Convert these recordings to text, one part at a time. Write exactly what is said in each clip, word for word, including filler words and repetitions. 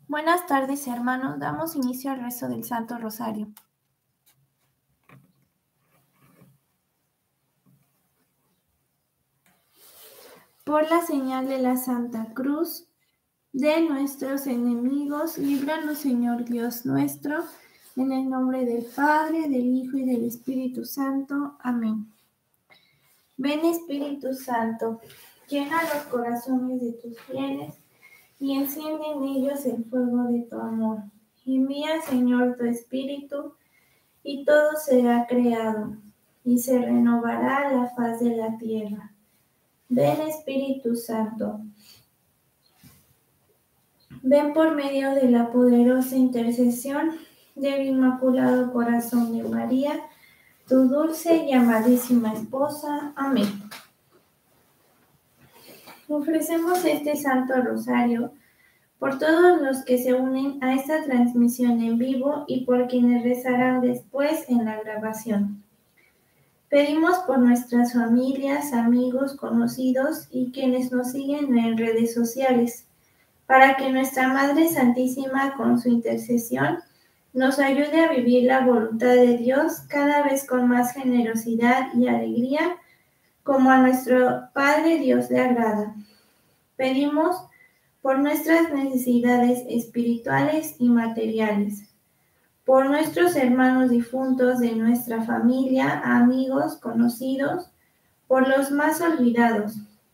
Buenas tardes, hermanos. Damos inicio al rezo del Santo Rosario. Por la señal de la Santa Cruz de nuestros enemigos, líbranos, Señor Dios nuestro, en el nombre del Padre, del Hijo y del Espíritu Santo. Amén. Ven, Espíritu Santo, llena los corazones de tus fieles y enciende en ellos el fuego de tu amor. Envía, Señor, tu Espíritu, y todo será creado, y se renovará la faz de la tierra. Ven, Espíritu Santo. Ven por medio de la poderosa intercesión del Inmaculado Corazón de María, tu dulce y amadísima esposa. Amén. Ofrecemos este Santo Rosario por todos los que se unen a esta transmisión en vivo y por quienes rezarán después en la grabación. Pedimos por nuestras familias, amigos, conocidos y quienes nos siguen en redes sociales, para que nuestra Madre Santísima, con su intercesión, nos ayude a vivir la voluntad de Dios cada vez con más generosidad y alegría, como a nuestro Padre Dios le agrada. Pedimos por nuestras necesidades espirituales y materiales, por nuestros hermanos difuntos de nuestra familia, amigos, conocidos, por los más olvidados,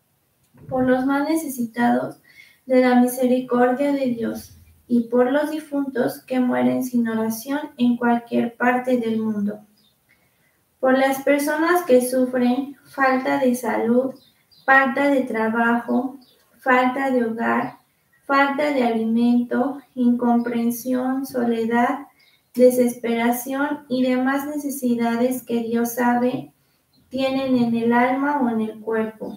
por los más necesitados de la misericordia de Dios, y por los difuntos que mueren sin oración en cualquier parte del mundo. Por las personas que sufren falta de salud, falta de trabajo, falta de hogar, falta de alimento, incomprensión, soledad, desesperación y demás necesidades que Dios sabe tienen en el alma o en el cuerpo.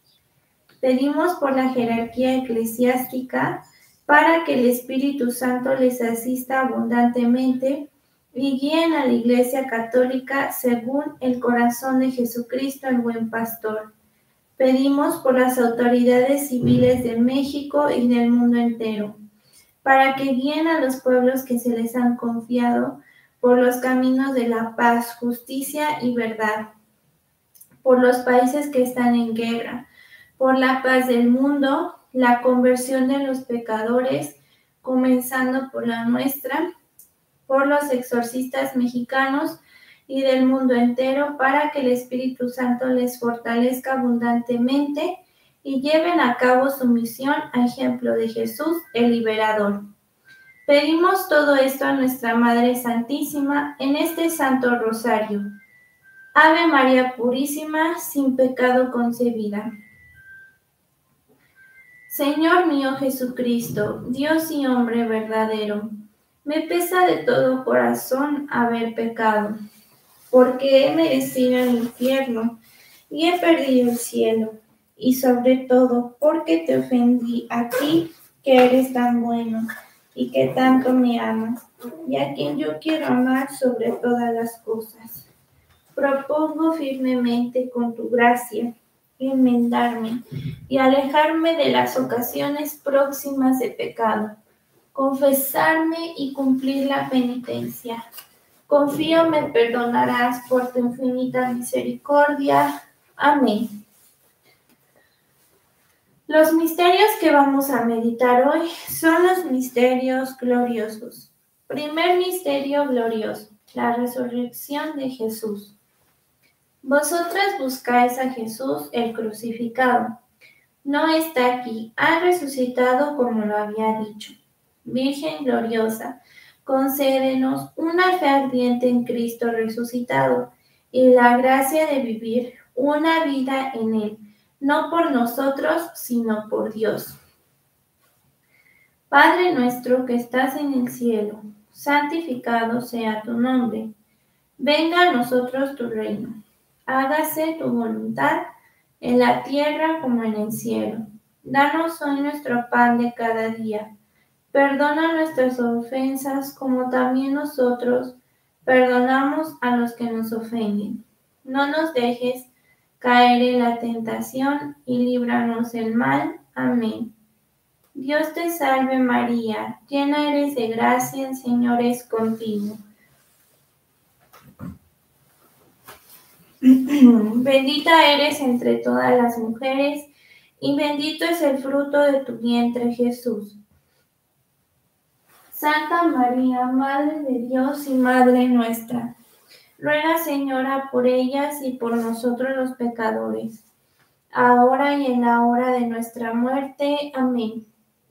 Pedimos por la jerarquía eclesiástica para que el Espíritu Santo les asista abundantemente y guíen a la Iglesia Católica según el corazón de Jesucristo, el buen pastor. Pedimos por las autoridades civiles de México y del mundo entero, para que guíen a los pueblos que se les han confiado por los caminos de la paz, justicia y verdad, por los países que están en guerra, por la paz del mundo, la conversión de los pecadores, comenzando por la nuestra, por los exorcistas mexicanos y del mundo entero, para que el Espíritu Santo les fortalezca abundantemente y lleven a cabo su misión a ejemplo de Jesús, el Liberador. Pedimos todo esto a nuestra Madre Santísima en este Santo Rosario. Ave María Purísima, sin pecado concebida. Señor mío Jesucristo, Dios y hombre verdadero, me pesa de todo corazón haber pecado, porque he merecido el infierno y he perdido el cielo, y sobre todo porque te ofendí a ti, que eres tan bueno y que tanto me amas, y a quien yo quiero amar sobre todas las cosas. Propongo firmemente con tu gracia enmendarme y alejarme de las ocasiones próximas de pecado, confesarme y cumplir la penitencia. Confío me perdonarás por tu infinita misericordia. Amén. Los misterios que vamos a meditar hoy son los misterios gloriosos. Primer misterio glorioso, la resurrección de Jesús. Vosotras buscáis a Jesús el crucificado. No está aquí, ha resucitado como lo había dicho. Virgen gloriosa, concédenos una fe ardiente en Cristo resucitado y la gracia de vivir una vida en Él, no por nosotros, sino por Dios. Padre nuestro que estás en el cielo, santificado sea tu nombre. Venga a nosotros tu reino. Hágase tu voluntad en la tierra como en el cielo. Danos hoy nuestro pan de cada día. Perdona nuestras ofensas como también nosotros perdonamos a los que nos ofenden. No nos dejes caer en la tentación y líbranos del mal. Amén. Dios te salve María, llena eres de gracia, el Señor es contigo. Bendita eres entre todas las mujeres, y bendito es el fruto de tu vientre, Jesús. Santa María, Madre de Dios y Madre nuestra, ruega, Señora, por ellas y por nosotros los pecadores, ahora y en la hora de nuestra muerte. Amén.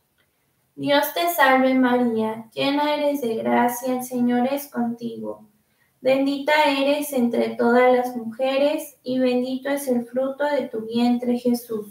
Dios te salve María, llena eres de gracia, el Señor es contigo. Bendita eres entre todas las mujeres, y bendito es el fruto de tu vientre, Jesús.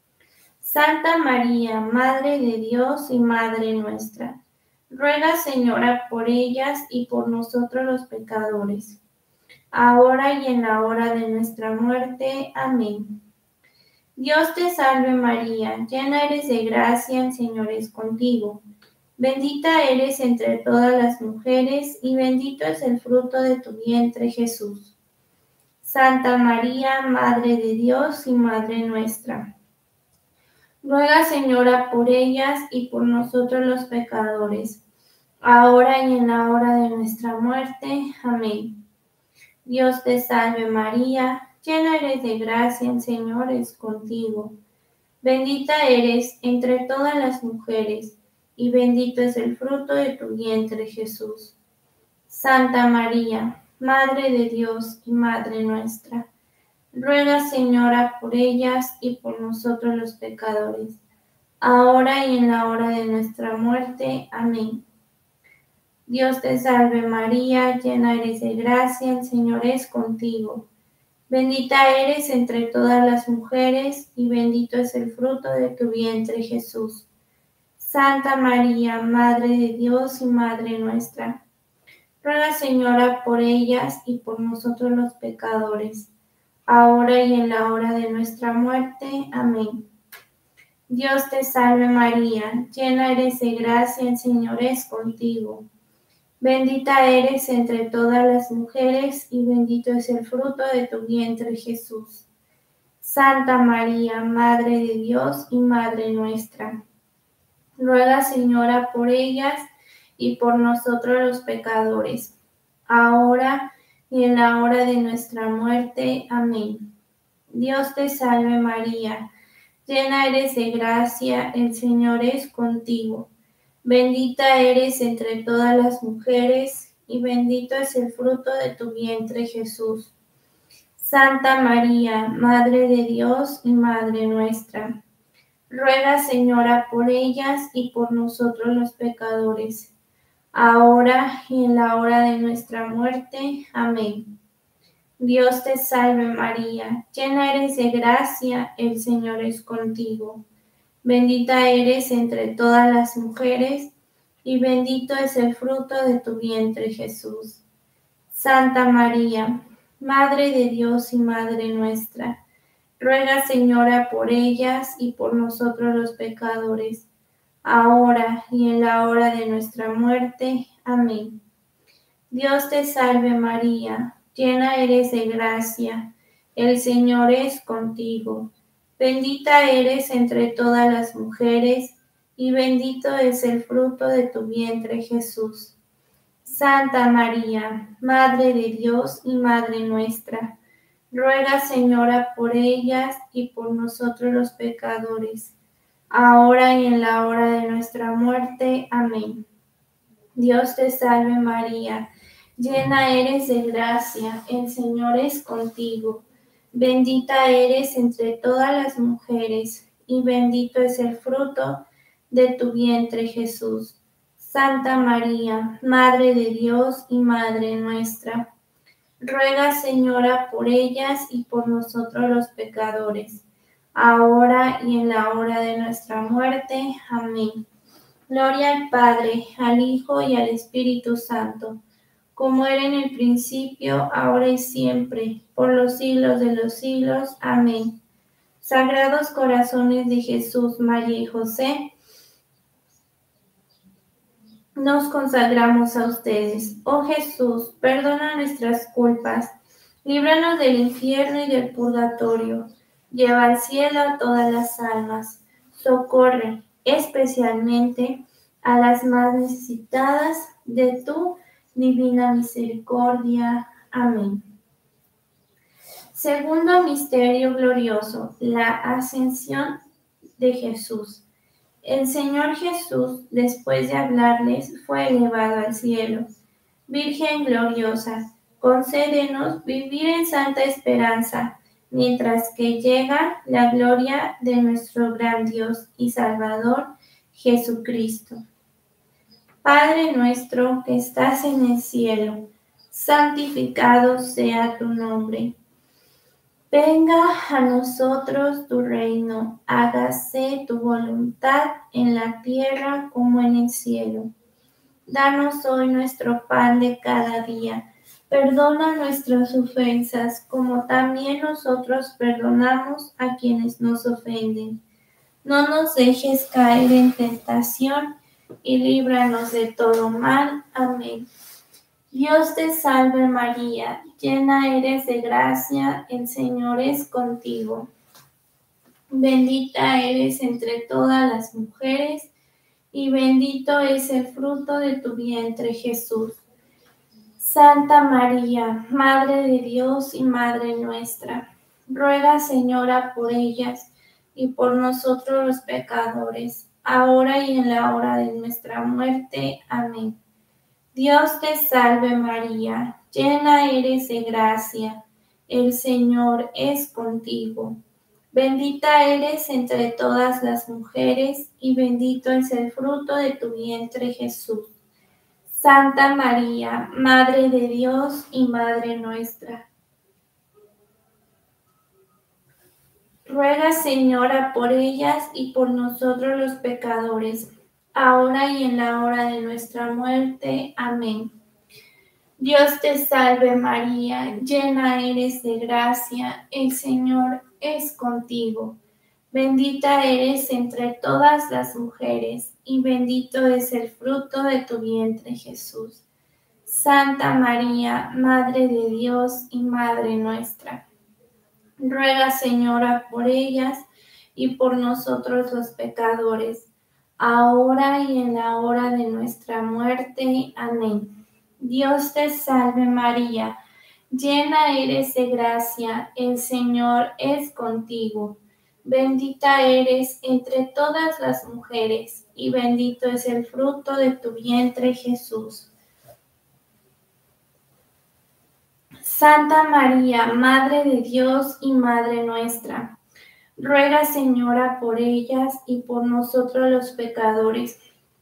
Santa María, Madre de Dios y Madre nuestra, ruega, Señora, por ellas y por nosotros los pecadores, ahora y en la hora de nuestra muerte. Amén. Dios te salve María, llena eres de gracia, el Señor es contigo. Bendita eres entre todas las mujeres, y bendito es el fruto de tu vientre, Jesús. Santa María, Madre de Dios y Madre nuestra, ruega, Señora, por ellas y por nosotros los pecadores, ahora y en la hora de nuestra muerte. Amén. Dios te salve María, llena eres de gracia, el Señor es contigo. Bendita eres entre todas las mujeres, y bendito es el fruto de tu vientre, Jesús. Santa María, Madre de Dios y Madre nuestra, ruega, Señora, por ellas y por nosotros los pecadores, ahora y en la hora de nuestra muerte. Amén. Dios te salve María, llena eres de gracia, el Señor es contigo. Bendita eres entre todas las mujeres, y bendito es el fruto de tu vientre, Jesús. Santa María, Madre de Dios y Madre nuestra, ruega, Señora, por ellas y por nosotros los pecadores, ahora y en la hora de nuestra muerte. Amén. Dios te salve María, llena eres de gracia, el Señor es contigo. Bendita eres entre todas las mujeres, y bendito es el fruto de tu vientre, Jesús. Santa María, Madre de Dios y Madre nuestra, ruega, Señora, por ellas y por nosotros los pecadores, ahora y en la hora de nuestra muerte. Amén. Dios te salve María, llena eres de gracia, el Señor es contigo. Bendita eres entre todas las mujeres, y bendito es el fruto de tu vientre, Jesús. Santa María, Madre de Dios y Madre nuestra, ruega, Señora, por ellas y por nosotros los pecadores, ahora y en la hora de nuestra muerte. Amén. Dios te salve María, llena eres de gracia, el Señor es contigo. Bendita eres entre todas las mujeres, y bendito es el fruto de tu vientre, Jesús. Santa María, Madre de Dios y Madre nuestra, ruega, Señora, por ellas y por nosotros los pecadores, ahora y en la hora de nuestra muerte. Amén. Dios te salve María, llena eres de gracia, el Señor es contigo. Bendita eres entre todas las mujeres, y bendito es el fruto de tu vientre, Jesús. Santa María, Madre de Dios y Madre nuestra, ruega, Señora, por ellas y por nosotros los pecadores, ahora y en la hora de nuestra muerte. Amén. Dios te salve María, llena eres de gracia, el Señor es contigo. Bendita eres entre todas las mujeres, y bendito es el fruto de tu vientre, Jesús. Santa María, Madre de Dios y Madre nuestra, ruega, Señora, por ellas y por nosotros los pecadores, ahora y en la hora de nuestra muerte. Amén. Gloria al Padre, al Hijo y al Espíritu Santo, como era en el principio, ahora y siempre, por los siglos de los siglos. Amén. Sagrados corazones de Jesús, María y José, nos consagramos a ustedes. Oh Jesús, perdona nuestras culpas, líbranos del infierno y del purgatorio, lleva al cielo a todas las almas, socorre, especialmente a las más necesitadas de tu divina misericordia. Amén. Segundo misterio glorioso, la ascensión de Jesús. El Señor Jesús, después de hablarles, fue elevado al cielo. Virgen gloriosa, concédenos vivir en santa esperanza, mientras que llega la gloria de nuestro gran Dios y Salvador, Jesucristo. Padre nuestro que estás en el cielo, santificado sea tu nombre. Venga a nosotros tu reino, hágase tu voluntad en la tierra como en el cielo. Danos hoy nuestro pan de cada día. Perdona nuestras ofensas, como también nosotros perdonamos a quienes nos ofenden. No nos dejes caer en tentación y líbranos de todo mal. Amén. Dios te salve María, llena eres de gracia, el Señor es contigo. Bendita eres entre todas las mujeres, y bendito es el fruto de tu vientre, Jesús. Santa María, Madre de Dios y Madre nuestra, ruega, Señora, por ellas y por nosotros los pecadores, ahora y en la hora de nuestra muerte. Amén. Dios te salve María, llena eres de gracia, el Señor es contigo. Bendita eres entre todas las mujeres, y bendito es el fruto de tu vientre, Jesús. Santa María, Madre de Dios y Madre nuestra, ruega, Señora, por ellas y por nosotros los pecadores, ahora y en la hora de nuestra muerte. Amén. Dios te salve María, llena eres de gracia, el Señor es contigo. Bendita eres entre todas las mujeres, y bendito es el fruto de tu vientre, Jesús. Santa María, Madre de Dios y Madre nuestra, ruega, Señora, por ellas y por nosotros los pecadores, ahora y en la hora de nuestra muerte. Amén. Dios te salve María, llena eres de gracia, el Señor es contigo. Bendita eres entre todas las mujeres, y bendito es el fruto de tu vientre, Jesús. Santa María, Madre de Dios y Madre nuestra, ruega, Señora, por ellas y por nosotros los pecadores,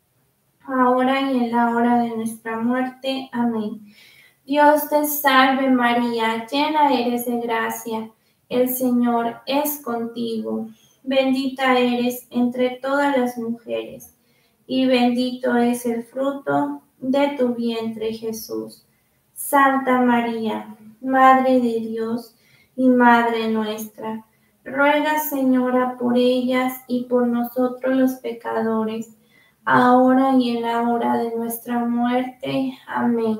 ahora y en la hora de nuestra muerte. Amén. Dios te salve María, llena eres de gracia, el Señor es contigo. Bendita eres entre todas las mujeres, y bendito es el fruto de tu vientre, Jesús. Santa María, Madre de Dios y Madre nuestra, ruega, Señora, por ellas y por nosotros los pecadores, ahora y en la hora de nuestra muerte. Amén.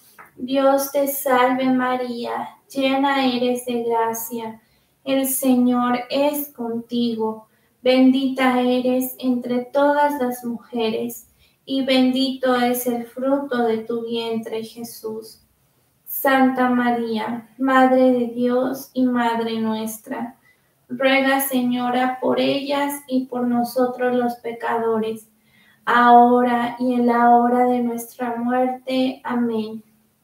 Dios te salve María, llena eres de gracia, el Señor es contigo. Bendita eres entre todas las mujeres, y bendito es el fruto de tu vientre, Jesús. Santa María, Madre de Dios y Madre nuestra, ruega, Señora, por ellas y por nosotros los pecadores, ahora y en la hora de nuestra muerte. Amén.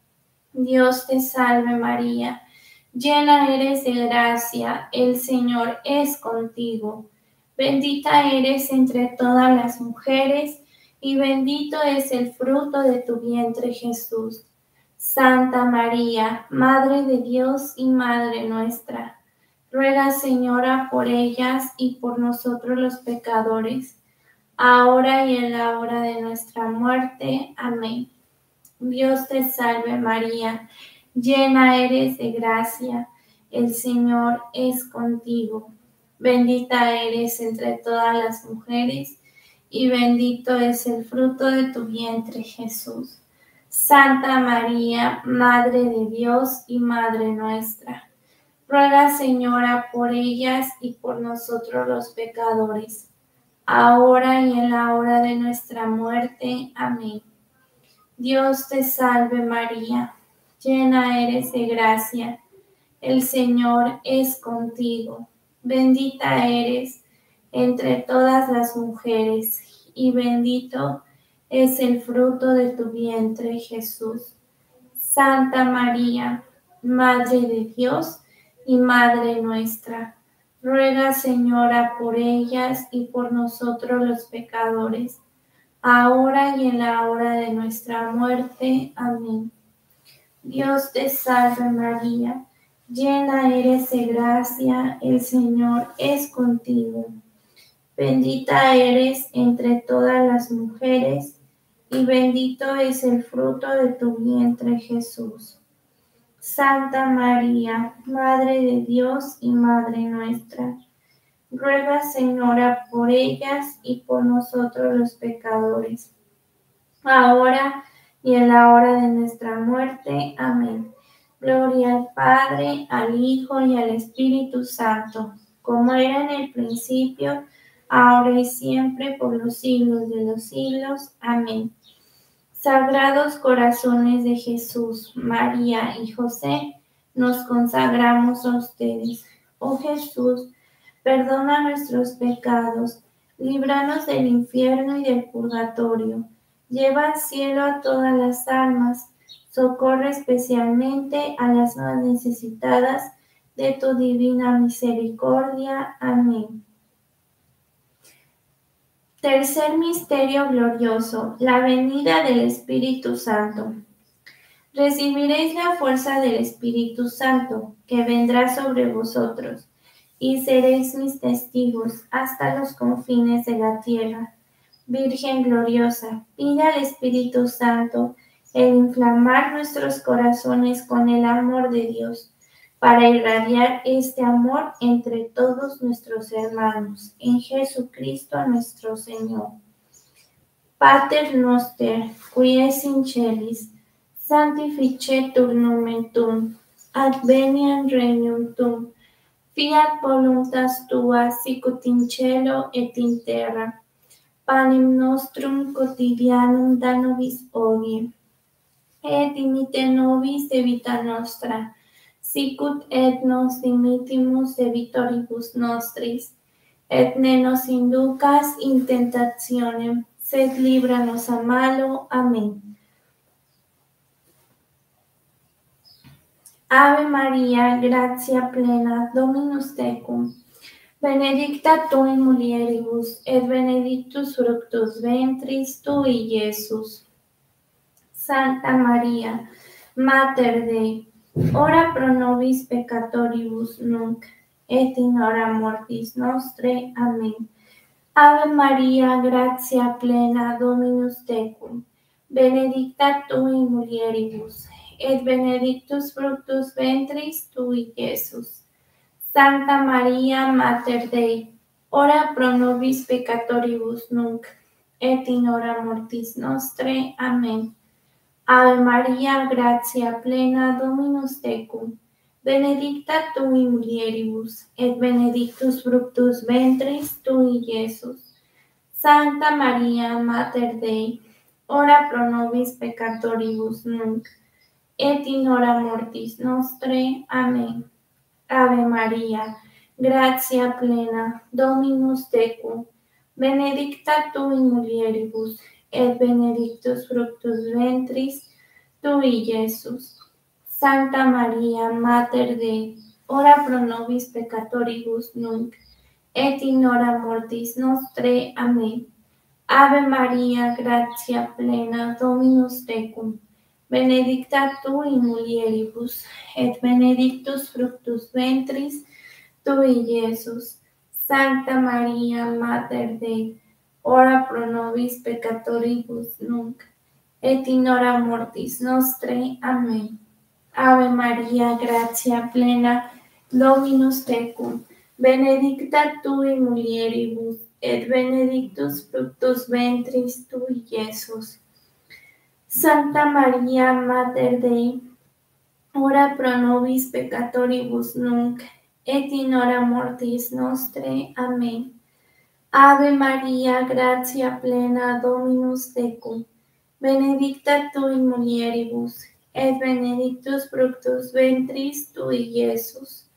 Dios te salve María, llena eres de gracia, el Señor es contigo. Bendita eres entre todas las mujeres, y bendito es el fruto de tu vientre, Jesús. Santa María, Madre de Dios y Madre nuestra, ruega, Señora, por ellas y por nosotros los pecadores, ahora y en la hora de nuestra muerte. Amén. Dios te salve María, llena eres de gracia, el Señor es contigo. Bendita eres entre todas las mujeres, y bendito es el fruto de tu vientre, Jesús. Santa María, Madre de Dios y Madre nuestra, ruega, Señora, por ellas y por nosotros los pecadores, ahora y en la hora de nuestra muerte. Amén. Dios te salve María, llena eres de gracia, el Señor es contigo, bendita eres entre todas las mujeres, y bendito es el fruto de tu vientre, Jesús. Santa María, Madre de Dios y Madre nuestra, ruega, Señora, por ellas y por nosotros los pecadores, ahora y en la hora de nuestra muerte. Amén. Dios te salve María, llena eres de gracia, el Señor es contigo. Bendita eres entre todas las mujeres, y bendito es el fruto de tu vientre, Jesús. Santa María, Madre de Dios y Madre nuestra, ruega, Señora, por ellas y por nosotros los pecadores, ahora y en la hora de nuestra muerte. Amén. Gloria al Padre, al Hijo y al Espíritu Santo, como era en el principio, ahora y siempre, por los siglos de los siglos. Amén. Sagrados corazones de Jesús, María y José, nos consagramos a ustedes. Oh Jesús, perdona nuestros pecados, líbranos del infierno y del purgatorio, lleva al cielo a todas las almas, socorre especialmente a las más necesitadas de tu divina misericordia. Amén. Tercer misterio glorioso, la venida del Espíritu Santo. Recibiréis la fuerza del Espíritu Santo, que vendrá sobre vosotros, y seréis mis testigos hasta los confines de la tierra. Virgen gloriosa, pide al Espíritu Santo el inflamar nuestros corazones con el amor de Dios, para irradiar este amor entre todos nuestros hermanos, en Jesucristo nuestro Señor. Pater noster, qui es in celis, sanctificetur nomen tuum, adveniat regnum tuum, fiat voluntas tua sicut in cielo et in terra. Panem nostrum quotidianum da nobis hodie, et dimitte nobis debita nostra, sicut et nos dimittimus debitoribus nostris, et ne nos inducas in tentationem, sed líbranos a malo. Amén. Ave María, gratia plena, Dominus tecum, benedicta tu in mulieribus, et benedictus fructus ventris tui, Iesus. Santa María, Mater Dei, ora pro nobis peccatoribus nunc, et in hora mortis nostrae. Amén. Ave María, gratia plena, Dominus tecum, benedicta tu in mulieribus, et benedictus fructus ventris tui, Iesus. Santa María, Mater Dei, ora pro nobis peccatoribus nunc, et in hora mortis nostrae. Amén. Ave María, gratia plena, Dominus tecum, benedicta tu in mulieribus, et benedictus fructus ventris tui, Iesus. Santa María, Mater Dei, ora pro nobis peccatoribus nunc, et in hora mortis nostrae. Amén. Ave María, gratia plena, Dominus tecum, benedicta tu in mulieribus, et benedictus fructus ventris tui, Iesus. Santa María, Mater Dei, ora pro nobis peccatoribus nunc, et in hora mortis nostrae. Amén. Ave María, gratia plena, Dominus tecum, benedicta tu in mulieribus, et benedictus fructus ventris tui, Iesus. Santa María, Mater Dei, ora pro nobis peccatoribus nunc, et in hora mortis nostrae. Amén. Ave María, gratia plena, Dominus tecum, benedicta tu in mulieribus, et benedictus fructus ventris tui, Iesus. Santa María, Mater Dei, ora pro nobis peccatoribus nunc, et in hora mortis nostrae. Amén. Ave María, gratia plena, Dominus tecum, benedicta tu in mulieribus, et benedictus fructus ventris tui, Iesus.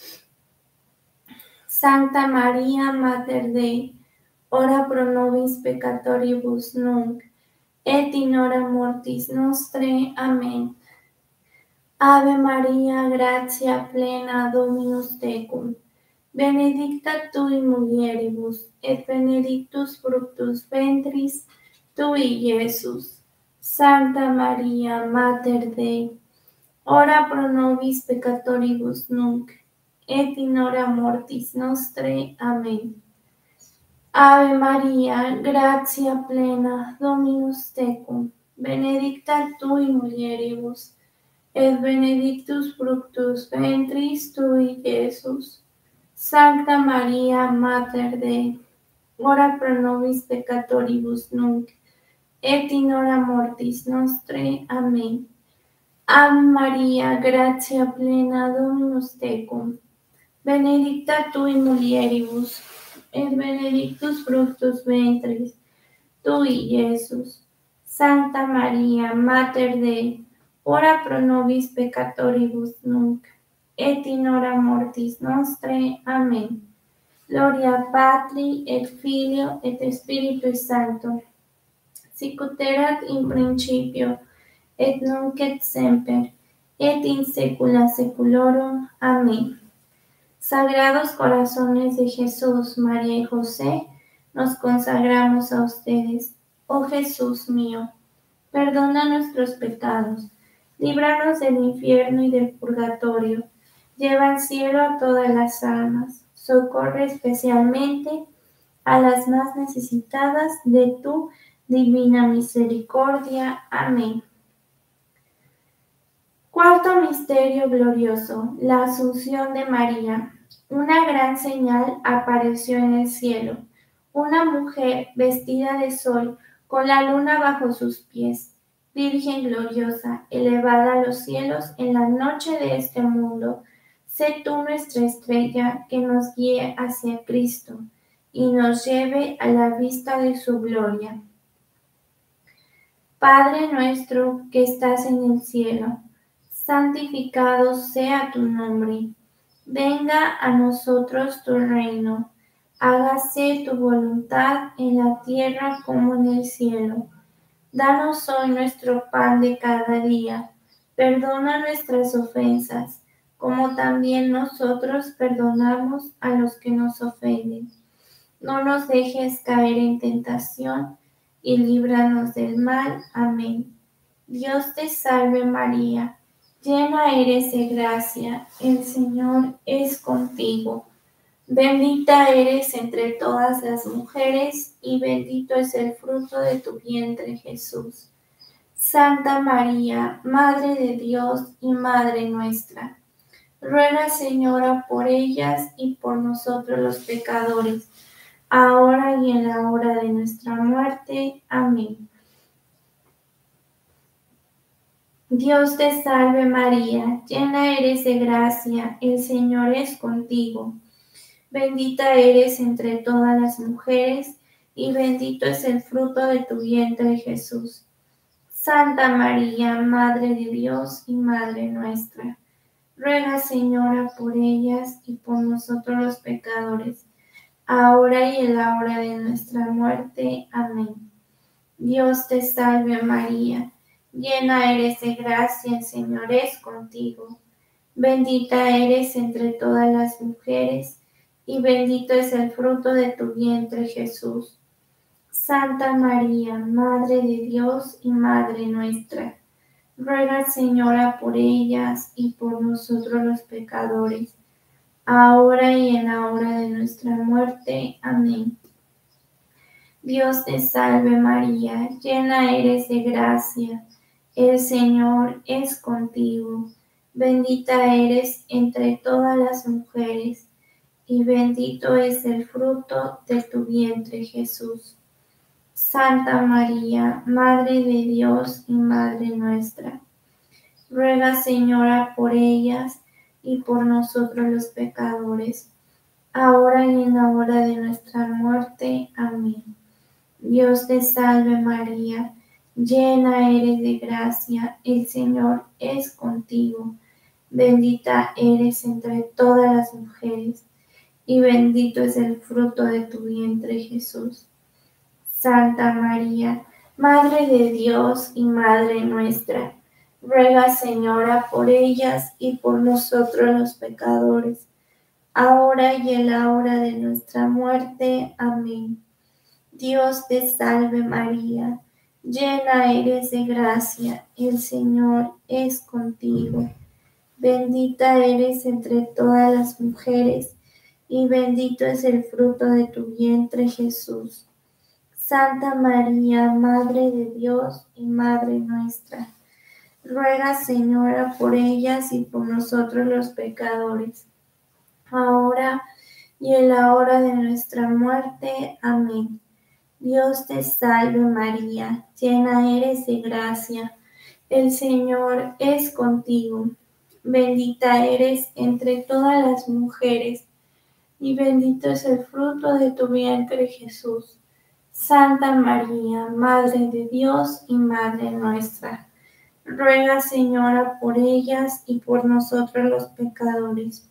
Sancta María, Mater Dei, ora pro nobis peccatoribus nunc, et in hora mortis nostrae. Amén. Ave María, gratia plena, Dominus tecum, benedicta tu in mulieribus, et benedictus fructus ventris tui, Iesus. Sancta María, Mater Dei, ora pro nobis peccatoribus nunc, et in hora mortis nostrae. Amén. Ave María, gratia plena, Dominus tecum, benedicta tu in mulieribus, et benedictus fructus ventris tui, Iesus. Sancta María, Mater Dei, ora pro nobis peccatoribus nunc, et in hora mortis nostrae. Amén. Ave María, gratia plena, Dominus tecum, benedicta tu in mulieribus, et benedictus fructus ventris tui, Iesus. Sancta María, Mater Dei, ora pro nobis peccatoribus nunc, et in hora mortis nostrae. Amén. Gloria Patri et Filio et Spiritui Sancto, sic ut erat in principio, et nunc et semper, et in saecula saeculorum. Amén. Sagrados corazones de Jesús, María y José, nos consagramos a ustedes. Oh Jesús mío, perdona nuestros pecados, líbranos del infierno y del purgatorio, lleva al cielo a todas las almas, socorre especialmente a las más necesitadas de tu divina misericordia. Amén. Cuarto misterio glorioso, la Asunción de María. Una gran señal apareció en el cielo, una mujer vestida de sol, con la luna bajo sus pies, Virgen gloriosa, elevada a los cielos en la noche de este mundo. Sé tú nuestra estrella que nos guíe hacia Cristo y nos lleve a la vista de su gloria. Padre nuestro que estás en el cielo, santificado sea tu nombre. Venga a nosotros tu reino. Hágase tu voluntad en la tierra como en el cielo. Danos hoy nuestro pan de cada día. Perdona nuestras ofensas, como también nosotros perdonamos a los que nos ofenden. No nos dejes caer en tentación y líbranos del mal. Amén. Dios te salve María, llena eres de gracia, el Señor es contigo. Bendita eres entre todas las mujeres y bendito es el fruto de tu vientre, Jesús. Santa María, Madre de Dios y Madre nuestra, ruega, Señora, por ellas y por nosotros los pecadores, ahora y en la hora de nuestra muerte. Amén. Dios te salve María, llena eres de gracia, el Señor es contigo. Bendita eres entre todas las mujeres y bendito es el fruto de tu vientre, Jesús. Santa María, Madre de Dios y Madre nuestra, ruega, Señora, por ellas y por nosotros los pecadores, ahora y en la hora de nuestra muerte. Amén. Dios te salve María, llena eres de gracia, el Señor es contigo. Bendita eres entre todas las mujeres y bendito es el fruto de tu vientre, Jesús. Santa María, Madre de Dios y Madre nuestra, ruega, Señora, por ellas y por nosotros los pecadores, ahora y en la hora de nuestra muerte. Amén. Dios te salve María, llena eres de gracia, el Señor es contigo. Bendita eres entre todas las mujeres y bendito es el fruto de tu vientre, Jesús. Santa María, Madre de Dios y Madre nuestra, ruega, Señora, por ellas y por nosotros los pecadores, ahora y en la hora de nuestra muerte. Amén. Dios te salve María, llena eres de gracia, el Señor es contigo. Bendita eres entre todas las mujeres, y bendito es el fruto de tu vientre Jesús. Santa María, Madre de Dios y Madre nuestra, ruega Señora por ellas y por nosotros los pecadores, ahora y en la hora de nuestra muerte. Amén. Dios te salve María, llena eres de gracia, el Señor es contigo. Bendita eres entre todas las mujeres, y bendito es el fruto de tu vientre Jesús. Santa María, Madre de Dios y Madre nuestra, ruega Señora por ellas y por nosotros los pecadores, ahora y en la hora de nuestra muerte. Amén. Dios te salve María, llena eres de gracia, el Señor es contigo. Bendita eres entre todas las mujeres, y bendito es el fruto de tu vientre Jesús. Santa María, Madre de Dios y Madre nuestra, ruega Señora por ellas y por nosotros los pecadores,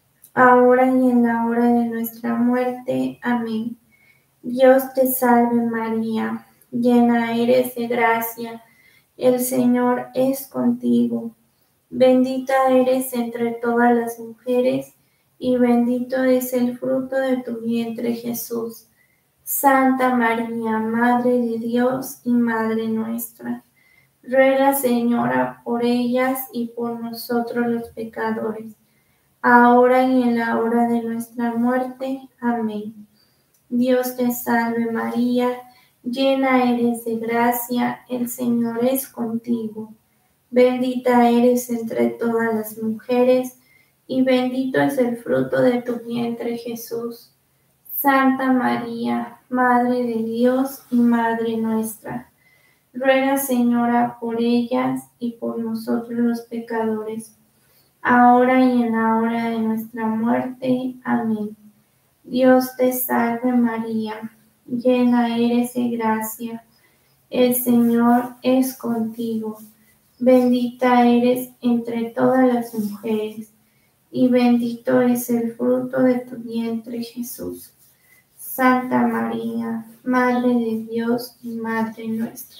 ahora y en la hora de nuestra muerte. Amén. Dios te salve María, llena eres de gracia, el Señor es contigo. Bendita eres entre todas las mujeres, y bendito es el fruto de tu vientre Jesús. Santa María, Madre de Dios y Madre nuestra, ruega Señora por ellas y por nosotros los pecadores, ahora y en la hora de nuestra muerte. Amén. Dios te salve María, llena eres de gracia, el Señor es contigo. Bendita eres entre todas las mujeres, y bendito es el fruto de tu vientre Jesús. Santa María, Madre de Dios y Madre nuestra, ruega Señora por ellas y por nosotros los pecadores, ahora y en la hora de nuestra muerte. Amén. Dios te salve María, llena eres de gracia, el Señor es contigo. Bendita eres entre todas las mujeres, y bendito es el fruto de tu vientre Jesús. Santa María, Madre de Dios y Madre nuestra,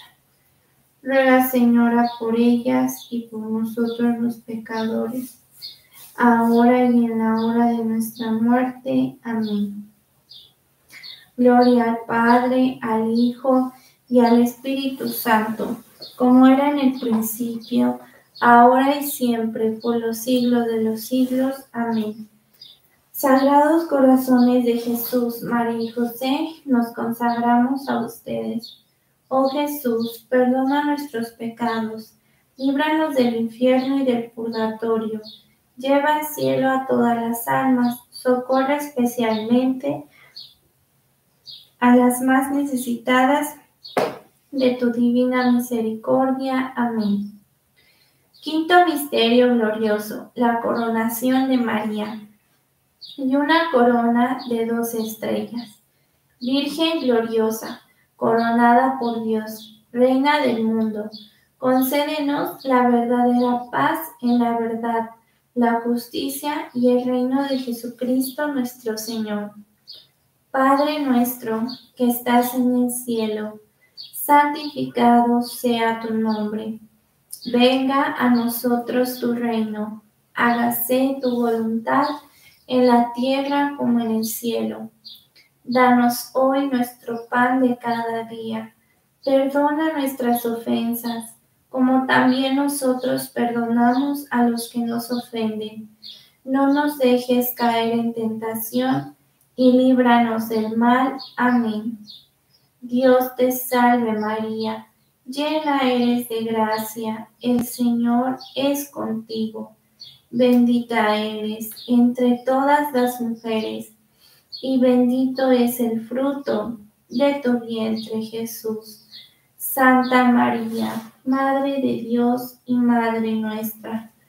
ruega Señora por ellas y por nosotros los pecadores, ahora y en la hora de nuestra muerte. Amén. Gloria al Padre, al Hijo y al Espíritu Santo, como era en el principio, ahora y siempre, por los siglos de los siglos. Amén. Sagrados corazones de Jesús, María y José, nos consagramos a ustedes. Oh Jesús, perdona nuestros pecados, líbranos del infierno y del purgatorio, lleva al cielo a todas las almas, socorre especialmente a las más necesitadas de tu divina misericordia. Amén. Quinto misterio glorioso, la coronación de María. Y una corona de dos estrellas. Virgen gloriosa, coronada por Dios, Reina del mundo, concédenos la verdadera paz en la verdad, la justicia y el reino de Jesucristo nuestro Señor. Padre nuestro que estás en el cielo, santificado sea tu nombre. Venga a nosotros tu reino, hágase tu voluntad en la tierra como en el cielo. Danos hoy nuestro pan de cada día. Perdona nuestras ofensas, como también nosotros perdonamos a los que nos ofenden. No nos dejes caer en tentación, y líbranos del mal. Amén. Dios te salve María, llena eres de gracia, el Señor es contigo. Bendita eres entre todas las mujeres, y bendito es el fruto de tu vientre Jesús. Santa María, Madre de Dios y Madre nuestra,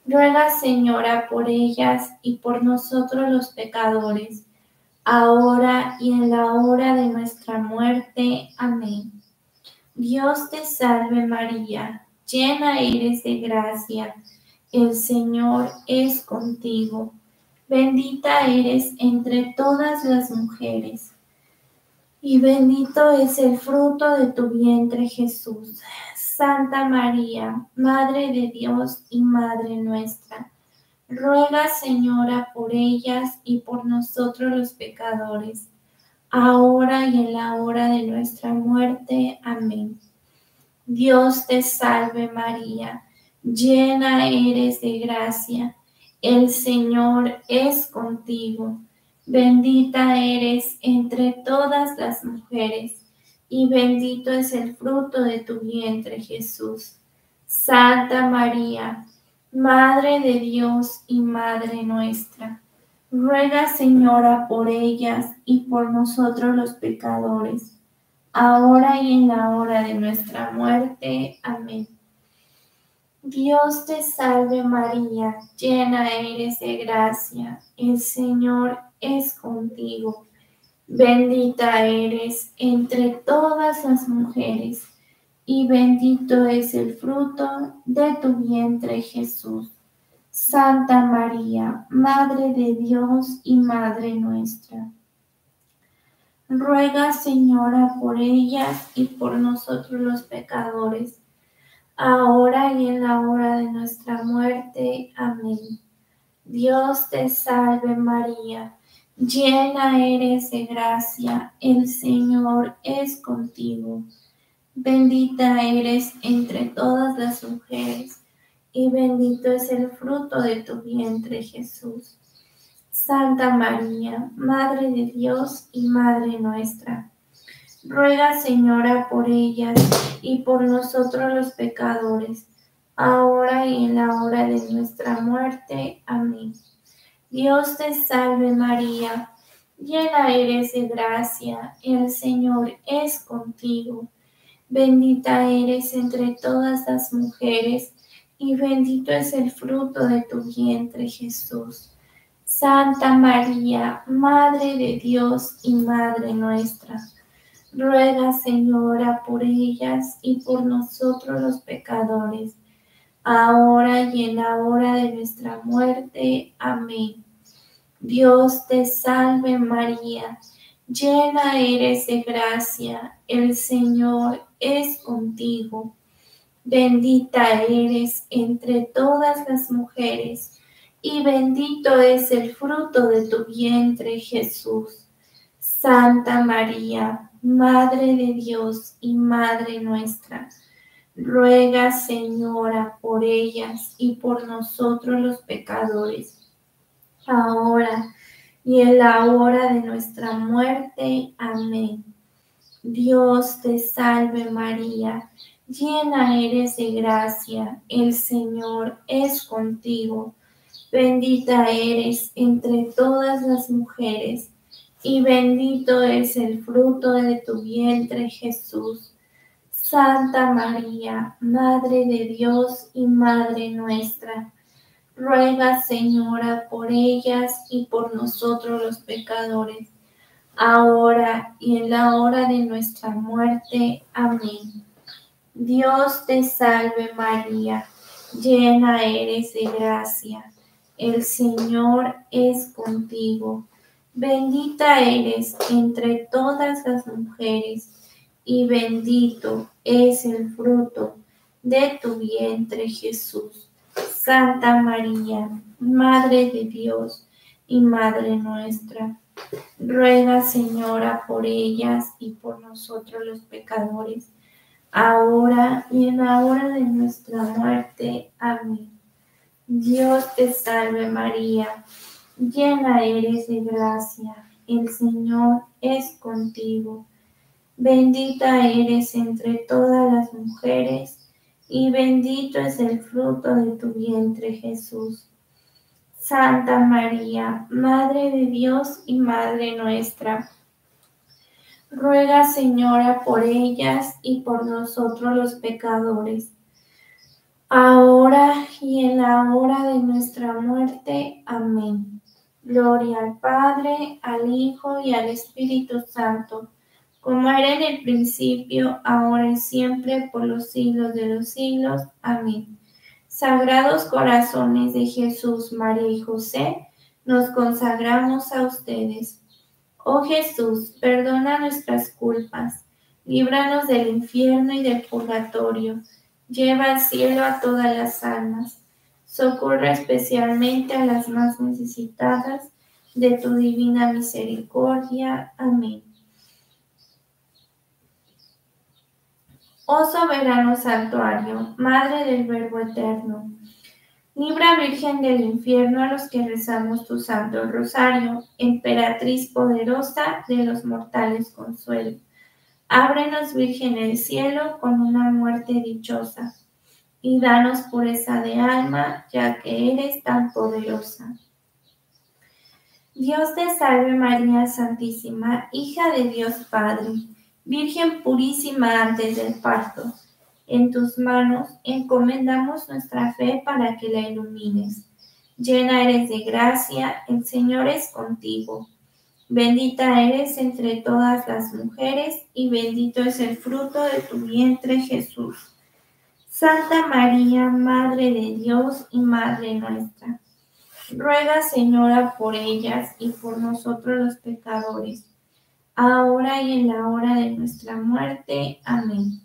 Ruega, Señora, por ellas y por nosotros los pecadores, ahora y en la hora de nuestra muerte. Amén. Dios te salve María, llena eres de gracia, el Señor es contigo. Bendita eres entre todas las mujeres, y bendito es el fruto de tu vientre, Jesús. Santa María, Madre de Dios y Madre nuestra, ruega, Señora, por ellas y por nosotros los pecadores, ahora y en la hora de nuestra muerte. Amén. Dios te salve María, llena eres de gracia, el Señor es contigo. Bendita eres entre todas las mujeres, y bendito es el fruto de tu vientre, Jesús. Santa María, Madre de Dios y Madre nuestra, ruega, Señora, por ellas y por nosotros los pecadores, ahora y en la hora de nuestra muerte. Amén. Dios te salve María, llena eres de gracia, el Señor es contigo. Bendita eres entre todas las mujeres, y bendito es el fruto de tu vientre, Jesús. Santa María, Madre de Dios y Madre nuestra, ruega, Señora, por ellas y por nosotros los pecadores, ahora y en la hora de nuestra muerte. Amén. Dios te salve María, llena eres de gracia, el Señor es contigo. Bendita eres entre todas las mujeres, y bendito es el fruto de tu vientre, Jesús. Santa María, Madre de Dios y Madre nuestra, ruega, Señora, por ellas y por nosotros los pecadores, ahora y en la hora de nuestra muerte. Amén. Dios te salve María, llena eres de gracia, el Señor es contigo. Bendita eres entre todas las mujeres, y bendito es el fruto de tu vientre, Jesús. Santa María, Madre de Dios y Madre nuestra, ruega, Señora, por ellas y por nosotros los pecadores, ahora y en la hora de nuestra muerte. Amén. Dios te salve María, llena eres de gracia, el Señor es contigo. Bendita eres entre todas las mujeres, y bendito es el fruto de tu vientre, Jesús. Santa María, Madre de Dios y Madre nuestra, ruega, Señora, por ellas y por nosotros los pecadores, ahora y en la hora de nuestra muerte. Amén. Dios te salve María, llena eres de gracia, el Señor es contigo. Bendita eres entre todas las mujeres, y bendito es el fruto de tu vientre, Jesús. Santa María, Madre de Dios y Madre nuestra, ruega, Señora, por ellas y por nosotros los pecadores, ahora y en la hora de nuestra muerte. Amén. Dios te salve María, llena eres de gracia, el Señor es contigo. Bendita eres entre todas las mujeres, y bendito es el fruto de tu vientre, Jesús. Santa María, Madre de Dios y Madre nuestra, ruega, Señora, por ellas y por nosotros los pecadores, ahora y en la hora de nuestra muerte. Amén. Dios te salve María, llena eres de gracia, el Señor es contigo. Bendita eres entre todas las mujeres, y bendito es el fruto de tu vientre, Jesús. Santa María, Madre de Dios y Madre nuestra, ruega, Señora, por ellas y por nosotros los pecadores, ahora y en la hora de nuestra muerte. Amén. Gloria al Padre, al Hijo y al Espíritu Santo, como era en el principio, ahora y siempre, por los siglos de los siglos. Amén. Sagrados corazones de Jesús, María y José, nos consagramos a ustedes. Oh Jesús, perdona nuestras culpas, líbranos del infierno y del purgatorio, lleva al cielo a todas las almas, socorre especialmente a las más necesitadas de tu divina misericordia. Amén. Oh soberano santuario, Madre del Verbo eterno, libra, Virgen del infierno, a los que rezamos tu santo rosario, emperatriz poderosa de los mortales consuelo. Ábrenos, Virgen, el cielo con una muerte dichosa, y danos pureza de alma, ya que eres tan poderosa. Dios te salve María Santísima, hija de Dios Padre, Virgen purísima antes del parto. En tus manos encomendamos nuestra fe para que la ilumines. Llena eres de gracia, el Señor es contigo. Bendita eres entre todas las mujeres, y bendito es el fruto de tu vientre, Jesús. Santa María, Madre de Dios y Madre nuestra, ruega, Señora, por ellas y por nosotros los pecadores, ahora y en la hora de nuestra muerte. Amén.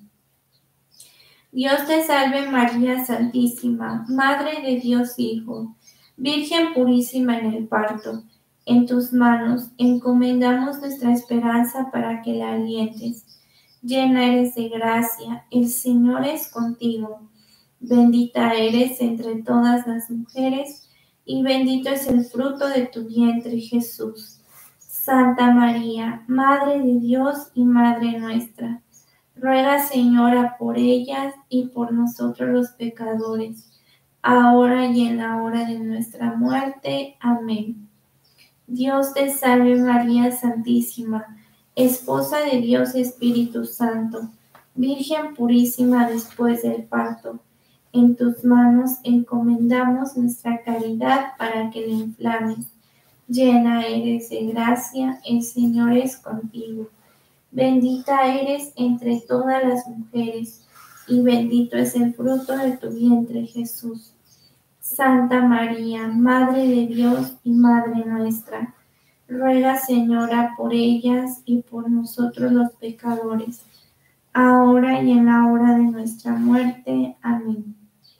Dios te salve María Santísima, Madre de Dios Hijo, Virgen purísima en el parto. En tus manos encomendamos nuestra esperanza para que la alientes. Llena eres de gracia, el Señor es contigo. Bendita eres entre todas las mujeres, y bendito es el fruto de tu vientre, Jesús. Santa María, Madre de Dios y Madre nuestra, ruega, Señora, por ellas y por nosotros los pecadores, ahora y en la hora de nuestra muerte. Amén. Dios te salve María Santísima, Esposa de Dios Espíritu Santo, Virgen purísima después del parto. En tus manos encomendamos nuestra caridad para que la inflames. Llena eres de gracia, el Señor es contigo. Bendita eres entre todas las mujeres, y bendito es el fruto de tu vientre, Jesús. Santa María, Madre de Dios y Madre nuestra, ruega, Señora, por ellas y por nosotros los pecadores, ahora y en la hora de nuestra muerte. Amén.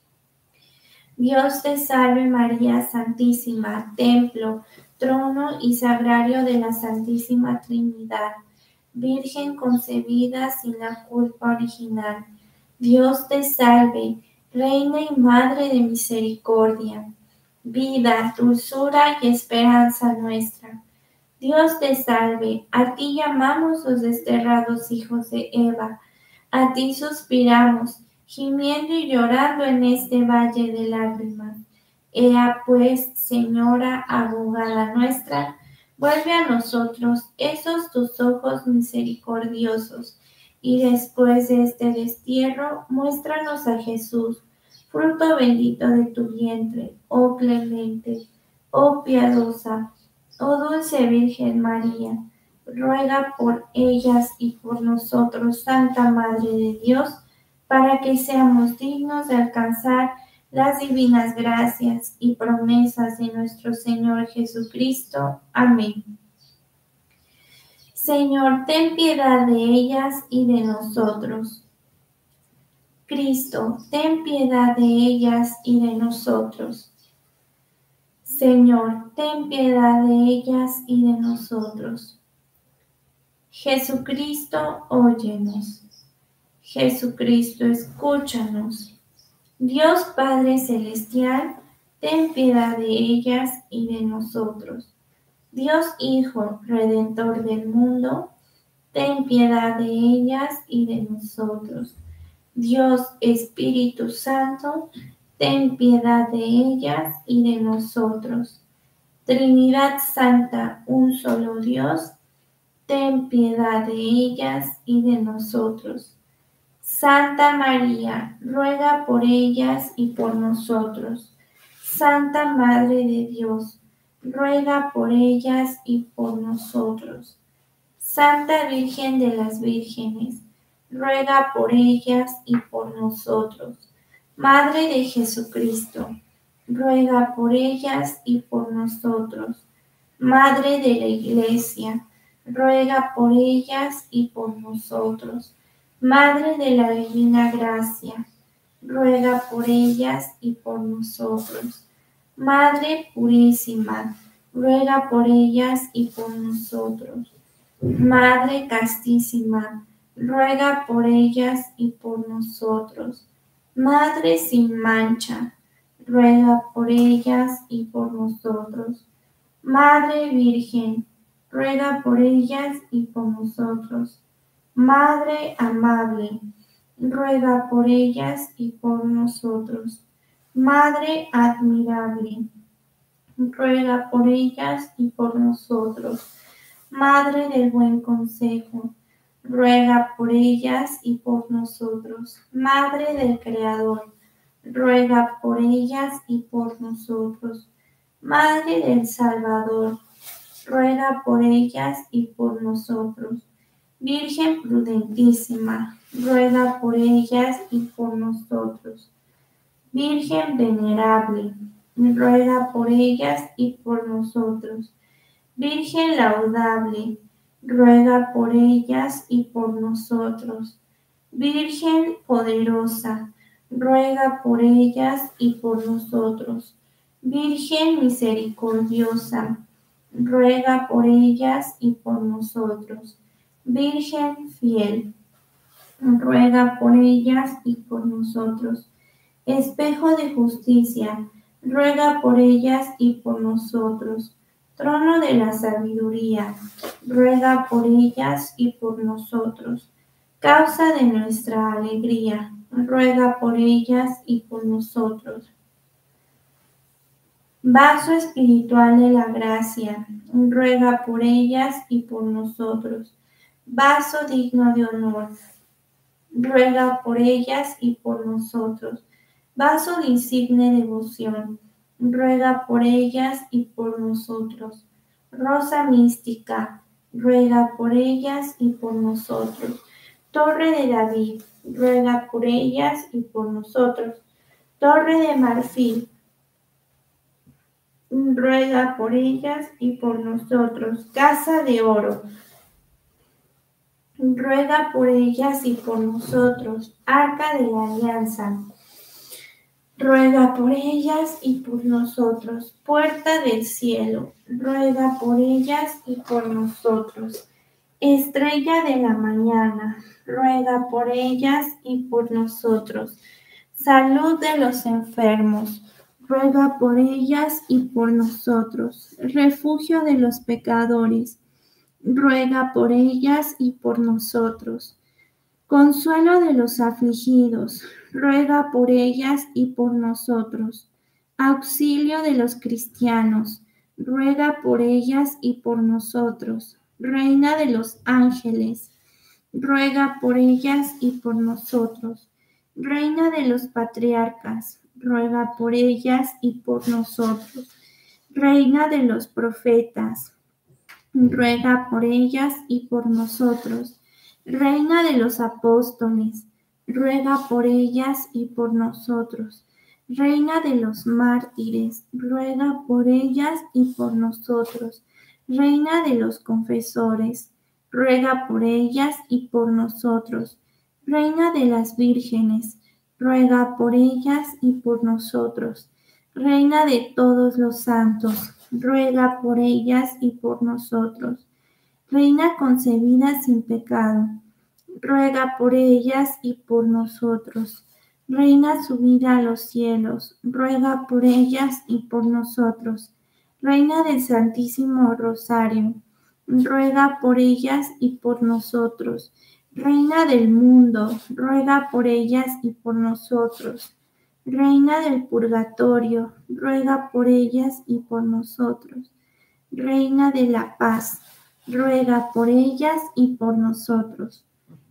Dios te salve María Santísima, templo, trono y sagrario de la Santísima Trinidad, Virgen concebida sin la culpa original. Dios te salve, Reina y Madre de misericordia, vida, dulzura y esperanza nuestra. Dios te salve, a ti llamamos los desterrados hijos de Eva, a ti suspiramos, gimiendo y llorando en este valle de lágrimas. Ea pues, Señora, abogada nuestra, vuelve a nosotros esos tus ojos misericordiosos, y después de este destierro, muéstranos a Jesús, fruto bendito de tu vientre, oh clemente, oh piadosa, oh dulce Virgen María. Ruega por ellas y por nosotros, Santa Madre de Dios, para que seamos dignos de alcanzar las divinas gracias y promesas de nuestro Señor Jesucristo. Amén. Señor, ten piedad de ellas y de nosotros. Cristo, ten piedad de ellas y de nosotros. Señor, ten piedad de ellas y de nosotros. Jesucristo, óyenos. Jesucristo, escúchanos. Dios Padre Celestial, ten piedad de ellas y de nosotros. Dios Hijo, Redentor del mundo, ten piedad de ellas y de nosotros. Dios Espíritu Santo, ten piedad de ellas y de nosotros. Trinidad Santa, un solo Dios, ten piedad de ellas y de nosotros. Santa María, ruega por ellas y por nosotros. Santa Madre de Dios, ruega por ellas y por nosotros. Santa Virgen de las Vírgenes, ruega por ellas y por nosotros. Madre de Jesucristo, ruega por ellas y por nosotros. Madre de la Iglesia, ruega por ellas y por nosotros. Madre de la Divina Gracia, ruega por ellas y por nosotros. Madre Purísima, ruega por ellas y por nosotros. Madre Castísima, ruega por ellas y por nosotros. Madre sin mancha, ruega por ellas y por nosotros. Madre Virgen, ruega por ellas y por nosotros. Madre amable, ruega por ellas y por nosotros. Madre admirable, ruega por ellas y por nosotros. Madre del buen consejo, ruega por ellas y por nosotros. Madre del Creador, ruega por ellas y por nosotros. Madre del Salvador, ruega por ellas y por nosotros. Virgen prudentísima, ruega por ellas y por nosotros. Virgen venerable, ruega por ellas y por nosotros. Virgen laudable, ruega por ellas y por nosotros. Virgen poderosa, ruega por ellas y por nosotros. Virgen misericordiosa, ruega por ellas y por nosotros. Virgen fiel, ruega por ellas y por nosotros. Espejo de justicia, ruega por ellas y por nosotros. Trono de la sabiduría, ruega por ellas y por nosotros. Causa de nuestra alegría, ruega por ellas y por nosotros. Vaso espiritual de la gracia, ruega por ellas y por nosotros. Vaso digno de honor, ruega por ellas y por nosotros. Vaso de insigne devoción, ruega por ellas y por nosotros. Rosa mística, ruega por ellas y por nosotros. Torre de David, ruega por ellas y por nosotros. Torre de marfil, ruega por ellas y por nosotros. Casa de oro, ruega por ellas y por nosotros. Arca de la alianza, ruega por ellas y por nosotros. Puerta del cielo, ruega por ellas y por nosotros. Estrella de la mañana, ruega por ellas y por nosotros. Salud de los enfermos, ruega por ellas y por nosotros. Refugio de los pecadores, ruega por ellas y por nosotros. Consuelo de los afligidos, ruega por ellas y por nosotros. Auxilio de los cristianos, ruega por ellas y por nosotros. Reina de los ángeles, ruega por ellas y por nosotros. Reina de los patriarcas, ruega por ellas y por nosotros. Reina de los profetas, ruega por ellas y por nosotros. Reina de los apóstoles, ruega por ellas y por nosotros. Reina de los mártires, ruega por ellas y por nosotros. Reina de los confesores, ruega por ellas y por nosotros. Reina de las vírgenes, ruega por ellas y por nosotros. Reina de todos los santos, ruega por ellas y por nosotros. Reina concebida sin pecado, ruega por ellas y por nosotros. Reina subida a los cielos, ruega por ellas y por nosotros. Reina del Santísimo Rosario, ruega por ellas y por nosotros. Reina del mundo, ruega por ellas y por nosotros. Reina del purgatorio, ruega por ellas y por nosotros. Reina de la paz, ruega por ellas y por nosotros.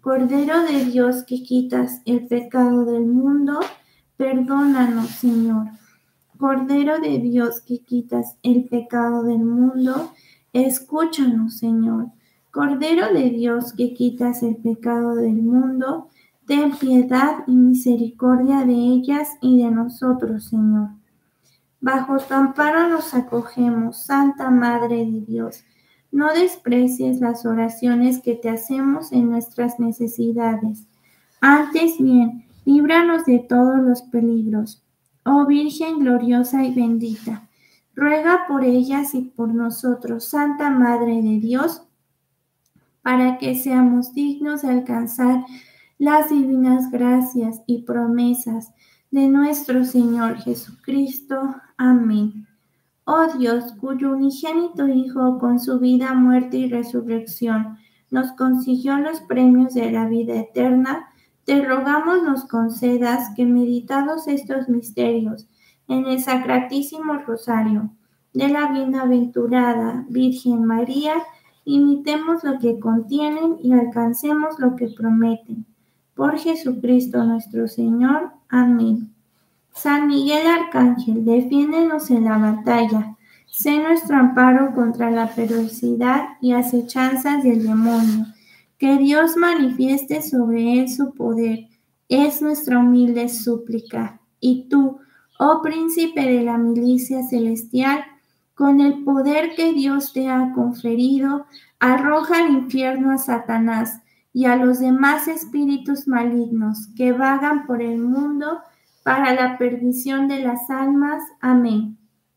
Cordero de Dios que quitas el pecado del mundo, perdónanos, Señor. Cordero de Dios que quitas el pecado del mundo, escúchanos, Señor. Cordero de Dios que quitas el pecado del mundo, ten piedad y misericordia de ellas y de nosotros, Señor. Bajo tu amparo nos acogemos, Santa Madre de Dios. No desprecies las oraciones que te hacemos en nuestras necesidades. Antes bien, líbranos de todos los peligros. Oh Virgen gloriosa y bendita, ruega por ellas y por nosotros, Santa Madre de Dios, para que seamos dignos de alcanzar las divinas gracias y promesas de nuestro Señor Jesucristo. Amén. Oh Dios, cuyo unigénito Hijo, con su vida, muerte y resurrección, nos consiguió los premios de la vida eterna, te rogamos nos concedas que, meditados estos misterios en el Sacratísimo Rosario de la Bienaventurada Virgen María, imitemos lo que contienen y alcancemos lo que prometen. Por Jesucristo nuestro Señor. Amén. San Miguel Arcángel, defiéndenos en la batalla. Sé nuestro amparo contra la perversidad y acechanzas del demonio. Que Dios manifieste sobre él su poder. Es nuestra humilde súplica. Y tú, oh príncipe de la milicia celestial, con el poder que Dios te ha conferido, arroja al infierno a Satanás y a los demás espíritus malignos que vagan por el mundo para la perdición de las almas. Amén.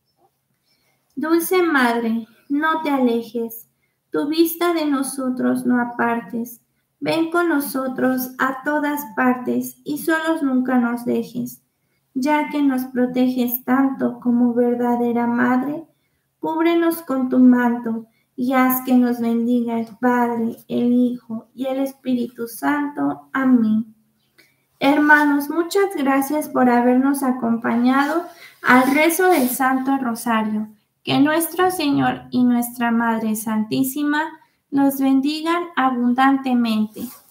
Dulce Madre, no te alejes, tu vista de nosotros no apartes. Ven con nosotros a todas partes y solos nunca nos dejes. Ya que nos proteges tanto como verdadera Madre, cúbrenos con tu manto y haz que nos bendiga el Padre, el Hijo y el Espíritu Santo. Amén. Hermanos, muchas gracias por habernos acompañado al rezo del Santo Rosario. Que nuestro Señor y nuestra Madre Santísima nos bendigan abundantemente.